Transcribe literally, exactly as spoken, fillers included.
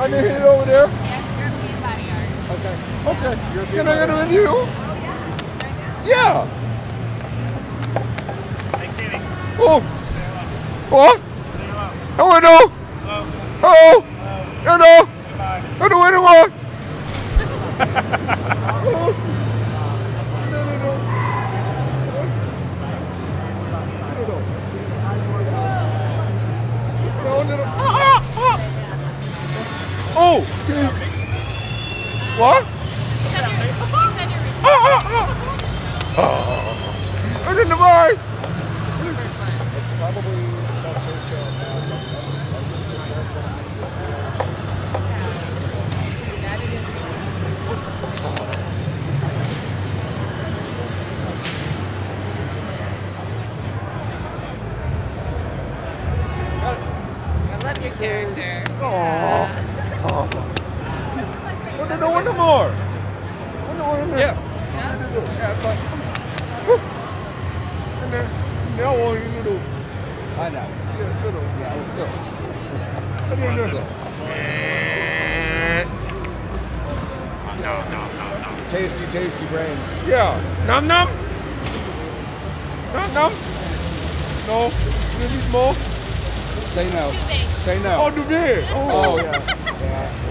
I didn't hit it over there. Yeah, European body art. Okay. Okay. European Can I get body it with you? Oh, yeah. Yeah. Hey, Kitty. Oh. What? Hello. Hello. Hello. Hello. Hello, anyone? Oh. No, no, no. No, no, no. Ah, ah, ah. Oh. What? He said you're, he said you're retarded. Ah, ah, ah. Oh. And then the boy. It's probably the best Tradeshow. I love your character. Oh. Oh. No, no, no, no more. No, no, no, no. Yeah. Yeah, that's fine. And then, now what you do? I know. Yeah, little. Yeah, No. And then, no. No, no, no, no. Tasty, tasty brains. Yeah. Num num. Num num. No. You need more? Say no. Too big. Say no. Oh, do big. Oh, yeah. Yeah.